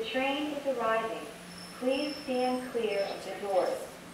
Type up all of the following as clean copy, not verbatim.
The train is arriving. Please stand clear of the doors.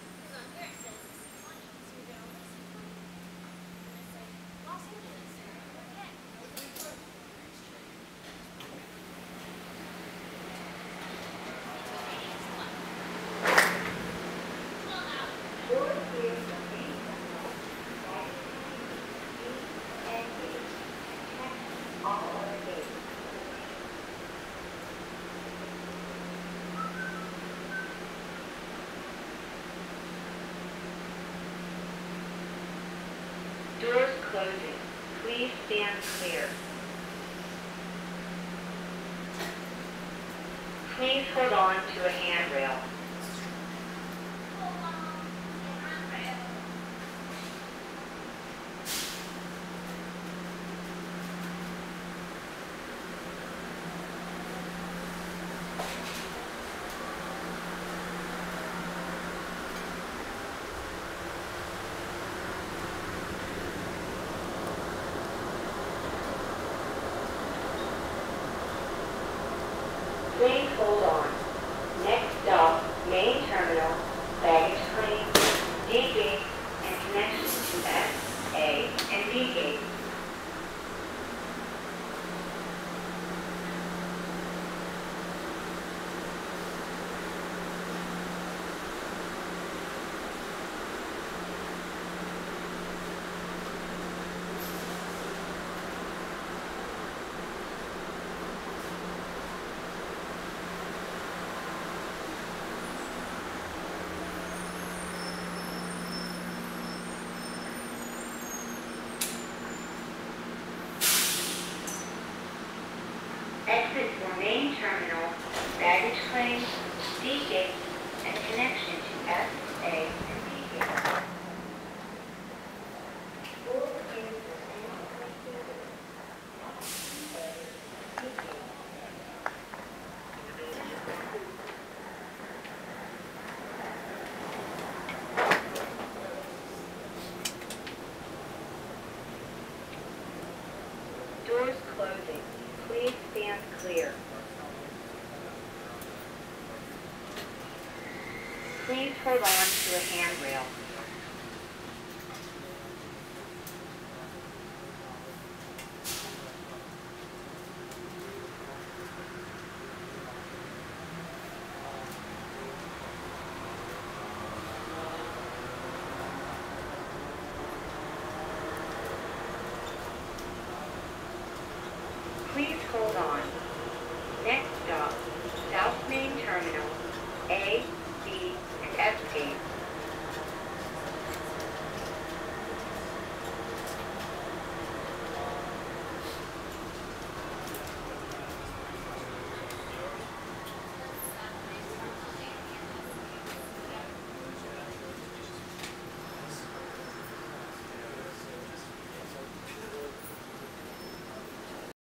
Doors closing. Please stand clear. Please hold on to a handrail. Please hold on. Next stop, main terminal, baggage claim, D gate, and connection to S, A, and B gate. Exit for main terminal, baggage claim, D gate, and connection to S, A, and B gate. Doors closing. Please stand clear. Please hold on to a handrail. Please hold on. Next stop, South Main Terminal, A, B, and F gate.